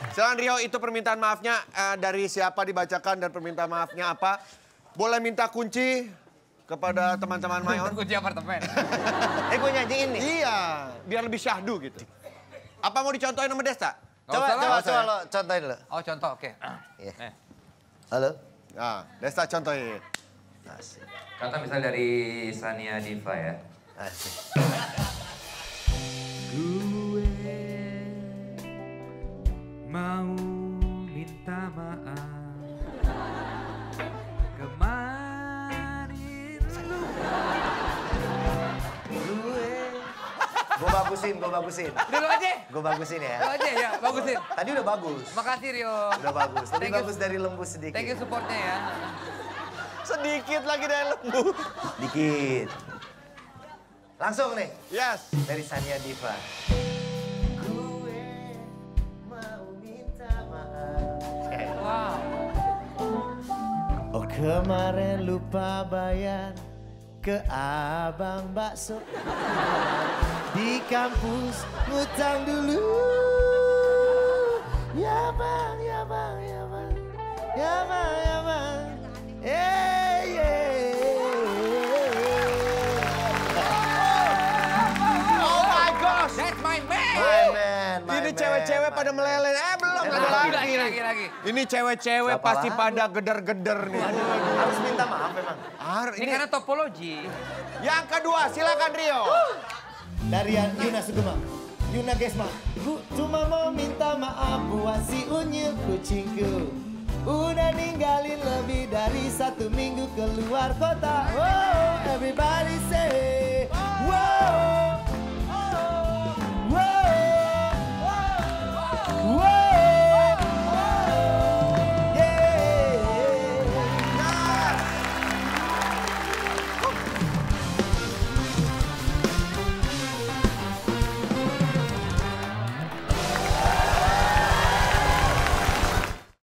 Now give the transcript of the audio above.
Silakan Rio, itu permintaan maafnya dari siapa dibacakan dan permintaan maafnya apa? Boleh minta kunci kepada teman-teman Mayon? Kunci apartemen. Gue nyanyiin nih. Iya, biar lebih syahdu gitu. Apa mau dicontohin sama Desta? Coba lo contohin lo. Oh contoh, oke. Iya. Halo. Nah, Desta contohin. Asik. Contoh misal dari Sania Diva ya. Asik. Gue mau minta maaf kemarin Gue bagusin. Dulu aja. Gue bagusin ya. Dulu aja ya, bagusin. Tadi udah bagus. Makasih Rio. Udah bagus. Lebih Thank you. bagus dari lembu sedikit. Thank you supportnya ya. Sedikit lagi dari lembu. Dikit. Langsung nih. Yes. Dari Sania Diva. Gue mau minta maaf. Wow. Oh kemarin lupa bayar ke abang bakso. Di kampus ngutang dulu. Ya bang, ya bang, ya bang. Ya bang, ya bang. Oh my gosh. That's my man. Ini cewek-cewek pada meleleh. Belum ada Lagi. Ini cewek-cewek Siapa pasti lagi? pada geder-geder nih. Harus minta maaf memang. Ini karena topologi. Yang kedua, silakan Rio. Dari Yuna Sugema. Yuna Gesma. Ku cuma mau minta maaf buat si Unyil kucingku. Udah ninggalin lebih dari 1 minggu keluar kota. Wow, everybody say, wow.